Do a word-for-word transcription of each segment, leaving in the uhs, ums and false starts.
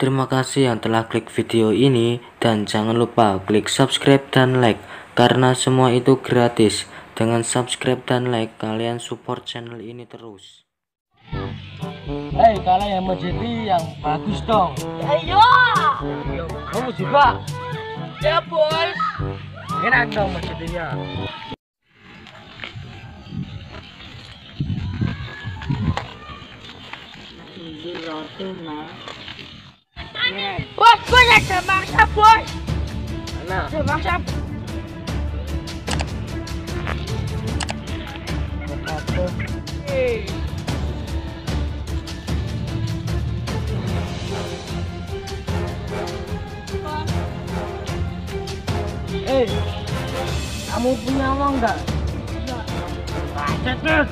Terima kasih yang telah klik video ini dan jangan lupa klik subscribe dan like karena semua itu gratis. Dengan subscribe dan like kalian support channel ini terus. Hei, kalian yang mau jadi yang bagus dong. Ayo. Kamu juga. Ya bos. Enak dong menjadinya. Bos, bos ada maksa bos. Mana? Ada maksa. Eh. Hei, kamu punya uang enggak? Enggak.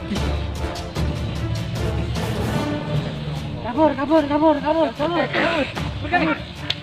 Kabur, kabur, kabur, kabur, kabur, kabur, kabur.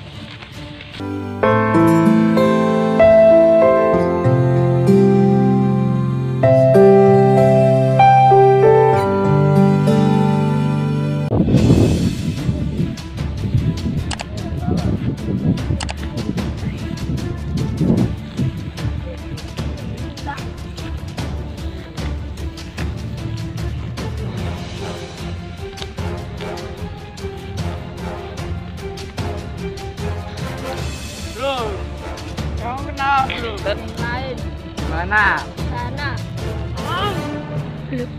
Bro, kamu kenal bro? Lain. Mana? Sana. Oh. Belum.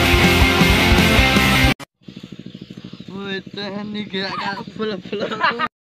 Wih, teh ini gak kabel belum.